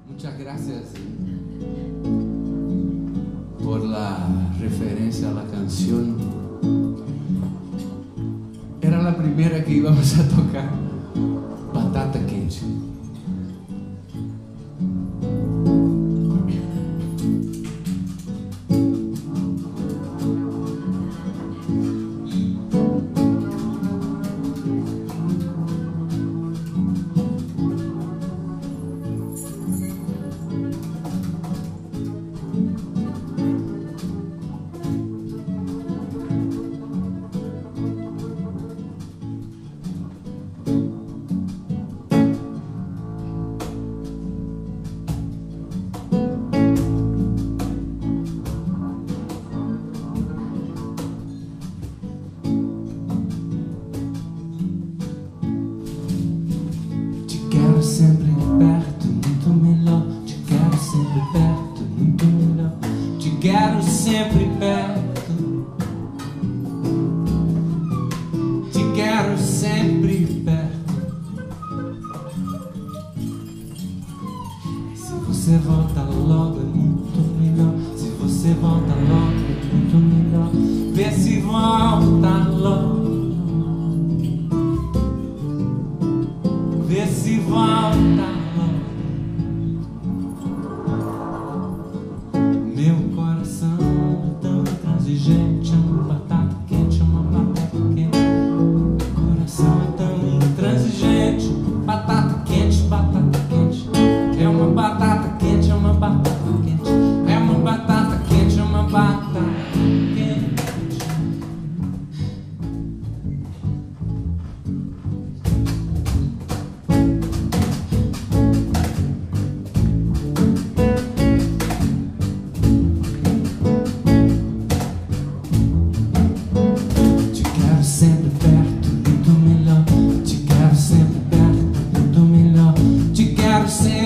Muchas gracias por la referencia a la canción. Era la primera que íbamos a tocar, Batata Quente. Quero sempre perto, muito melhor. Te quero sempre perto, muito melhor. Te quero sempre perto. Te quero sempre perto. Se você volta logo é muito melhor. Se você volta logo é muito melhor. Vê se volta logo. Vê se volta logo. Meu coração é tão intransigente. É uma batata quente, é uma batata quente. Meu coração é tão intransigente. Batata quente, batata quente. É uma batata quente, é uma batata quente. É uma batata quente, é uma batata quente. Sempre perto, muito melhor. Te quero sempre perto, muito melhor. Te quero sempre